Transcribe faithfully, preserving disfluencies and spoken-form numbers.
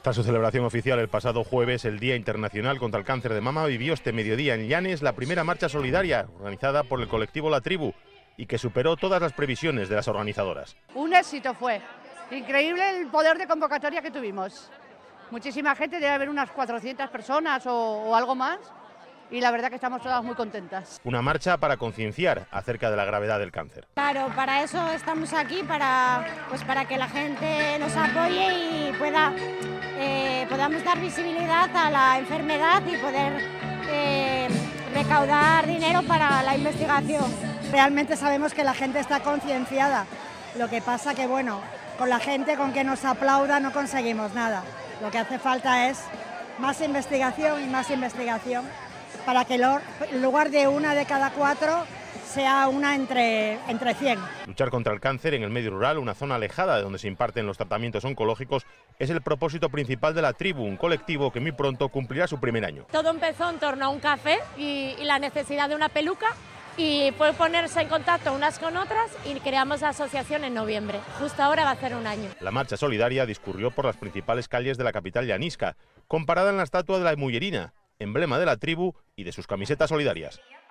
Tras su celebración oficial el pasado jueves, el Día Internacional contra el Cáncer de Mama vivió este mediodía en Llanes la primera marcha solidaria organizada por el colectivo La Tribu y que superó todas las previsiones de las organizadoras. Un éxito fue, increíble el poder de convocatoria que tuvimos. Muchísima gente, debe haber unas cuatrocientas personas o, o algo más, y la verdad que estamos todas muy contentas. Una marcha para concienciar acerca de la gravedad del cáncer. Claro, para eso estamos aquí, para, pues para que la gente nos apoye y pueda, eh, podamos dar visibilidad a la enfermedad y poder eh, recaudar dinero para la investigación. Realmente sabemos que la gente está concienciada, lo que pasa que bueno, con la gente con que nos aplauda no conseguimos nada. Lo que hace falta es más investigación y más investigación para que en lugar de una de cada cuatro sea una entre, entre cien. Luchar contra el cáncer en el medio rural, una zona alejada de donde se imparten los tratamientos oncológicos, es el propósito principal de La Tribu, un colectivo que muy pronto cumplirá su primer año. Todo empezó en torno a un café y, y la necesidad de una peluca, y fue ponerse en contacto unas con otras y creamos la asociación en noviembre. Justo ahora va a hacer un año. La marcha solidaria discurrió por las principales calles de la capital llanisca, comparada en la estatua de la Mullerina, emblema de La Tribu y de sus camisetas solidarias.